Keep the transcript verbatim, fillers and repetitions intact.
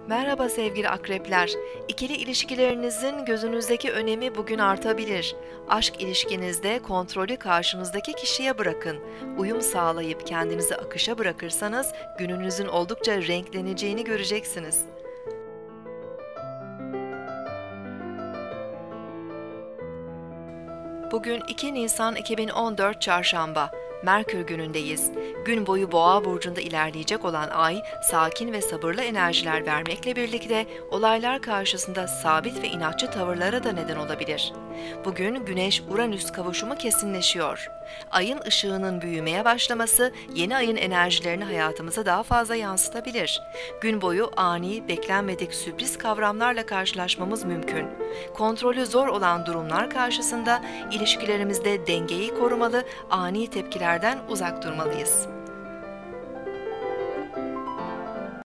Merhaba sevgili akrepler. İkili ilişkilerinizin gözünüzdeki önemi bugün artabilir. Aşk ilişkinizde kontrolü karşınızdaki kişiye bırakın. Uyum sağlayıp kendinizi akışa bırakırsanız gününüzün oldukça renkleneceğini göreceksiniz. Bugün iki Nisan iki bin on dört Çarşamba. Merkür günündeyiz. Gün boyu Boğa burcunda ilerleyecek olan Ay, sakin ve sabırlı enerjiler vermekle birlikte olaylar karşısında sabit ve inatçı tavırlara da neden olabilir. Bugün Güneş-Uranüs kavuşumu kesinleşiyor. Ayın ışığının büyümeye başlaması yeni ayın enerjilerini hayatımıza daha fazla yansıtabilir. Gün boyu ani, beklenmedik sürpriz kavramlarla karşılaşmamız mümkün. Kontrolü zor olan durumlar karşısında ilişkilerimizde dengeyi korumalı, ani tepkilerden uzak durmalıyız.